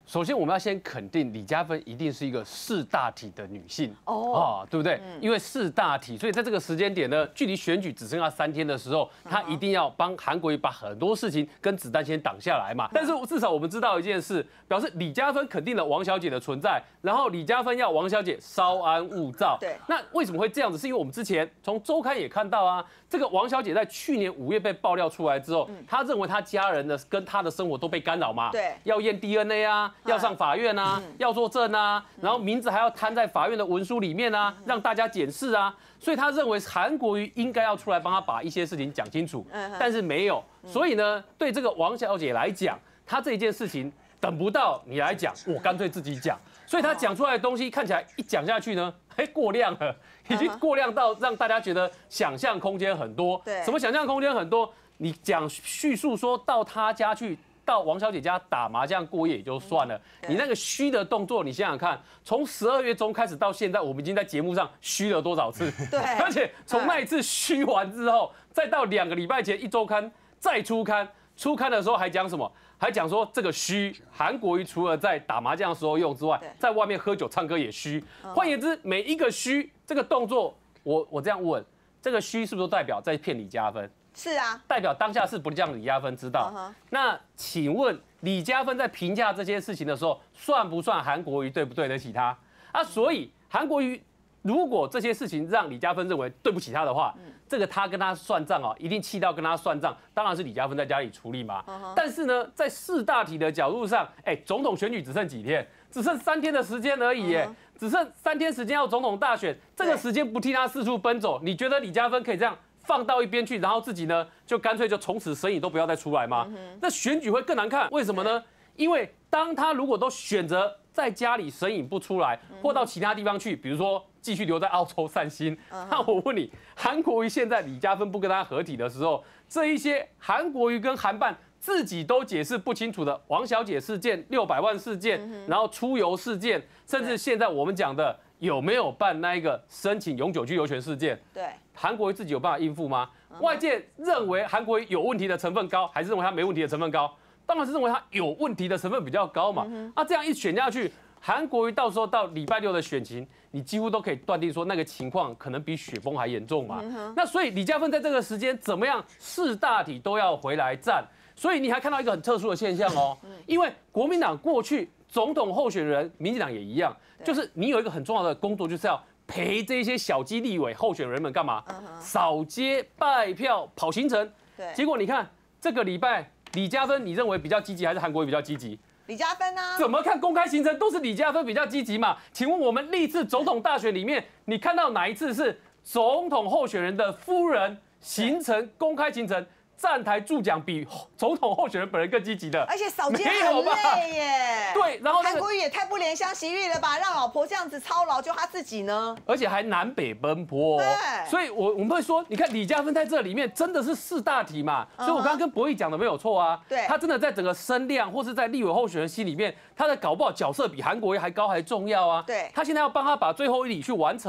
首先我们要先肯定李嘉芬一定是一个识大体的女性对不对？因为识大体，所以在这个时间点呢，距离选举只剩下3天的时候，她一定要帮韩国瑜把很多事情跟子弹先挡下来嘛。但是至少我们知道一件事，表示李嘉芬肯定了王小姐的存在，然后李嘉芬要王小姐稍安勿躁。 对， 那为什么会这样子？是因为我们之前从周刊也看到啊，这个王小姐在去年5月被爆料出来之后，她认为她家人的跟她的生活都被干扰嘛， 对， 要验 DNA 啊。要上法院啊，要作证啊，然后名字还要摊在法院的文书里面啊，让大家检视啊。所以他认为韩国瑜应该要出来帮他把一些事情讲清楚，但是没有。所以呢，对这个王小姐来讲，她这一件事情等不到你来讲，我干脆自己讲。所以她讲出来的东西看起来一讲下去呢，过量了，已经过量到让大家觉得想象空间很多。 对， 什么想象空间很多？你讲叙述说到他家去。到王小姐家打麻将过夜也就算了，你那个虚的动作，你想想看，从12月中开始到现在，我们已经在节目上虚了多少次？ 对， 而且从那一次虚完之后，再到2个礼拜前1周刊再出刊，出刊的时候还讲什么？还讲说这个虚，韩国瑜除了在打麻将的时候用之外，在外面喝酒唱歌也虚。换言之，每一个虚这个动作，我这样问，这个虚是不是都代表在骗李嘉芬？ 是啊， 代表当下是不让李嘉芬知道。那请问李嘉芬在评价这些事情的时候，算不算韩国瑜对不对得起他？啊，所以韩国瑜如果这些事情让李嘉芬认为对不起他的话，这个他跟他算账哦，一定气到跟他算账，当然是李嘉芬在家里处理嘛。但是呢，在识大体的角度上，总统选举只剩几天？只剩3天的时间而已，只剩3天时间要总统大选，这个时间不替他四处奔走，你觉得李嘉芬可以这样放到一边去，然后自己呢就干脆就从此神隐都不要再出来吗？那选举会更难看，为什么呢？因为当他如果都选择在家里神隐不出来，或到其他地方去，比如说继续留在澳洲散心，那我问你，韩国瑜现在李嘉芬不跟他合体的时候，这一些韩国瑜跟韩办自己都解释不清楚的王小姐事件、600万事件，然后出游事件，甚至现在我们讲的有没有办那一个申请永久居留权事件？ 对， 韩国瑜自己有办法应付吗？外界认为韩国瑜有问题的成分高，还是认为他没问题的成分高？当然是认为他有问题的成分比较高嘛。这样一选下去，韩国瑜到时候到礼拜6的选情，你几乎都可以断定说那个情况可能比雪崩还严重嘛。那所以李嘉芬在这个时间怎么样识大体都要回来站。所以你还看到一个很特殊的现象哦，因为国民党过去总统候选人，民进党也一样，就是你有一个很重要的工作，就是要陪这些小鸡立委候选人们干嘛？扫街拜票跑行程。结果你看这个礼拜李嘉芬，你认为比较积极还是韩国瑜比较积极？ 李嘉芬啊， 怎么看公开行程都是李嘉芬比较积极嘛？请问我们历次总统大选里面，你看到哪一次是总统候选人的夫人行程公开行程？站台助讲比总统候选人本人更积极的， 而且扫街很累耶。 对，然后韩国瑜也太不怜香惜玉了吧，让老婆这样子操劳，就他自己呢？ 而且还南北奔波所以我们会说，你看李嘉芬在这里面真的是识大体嘛？所以我刚刚跟博弈讲的没有错啊。 对， 他真的在整个声量或是在立委候选人心里面，他的搞不好角色比韩国瑜还高还重要啊。 对， 他现在要帮他把最后一里去完成。